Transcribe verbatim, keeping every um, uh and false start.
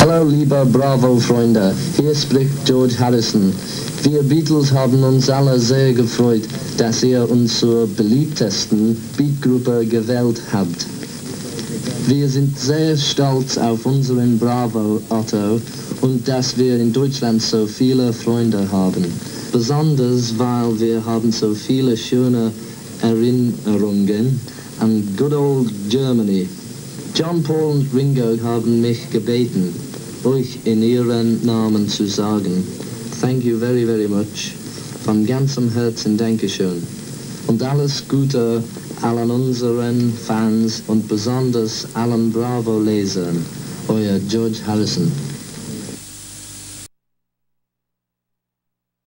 Hallo liebe Bravo-Freunde, hier spricht George Harrison. Wir Beatles haben uns alle sehr gefreut, dass ihr uns zur beliebtesten Beatgruppe gewählt habt. Wir sind sehr stolz auf unseren Bravo Otto und dass wir in Deutschland so viele Freunde haben. Besonders weil wir haben so viele schöne Erinnerungen an good old Germany. John, Paul und Ringo haben mich gebeten, euch in ihren Namen zu sagen. Thank you very, very much. Von ganzem Herzen Dankeschön. Und alles Gute allen unseren Fans und besonders allen Bravo-Lesern. Euer George Harrison.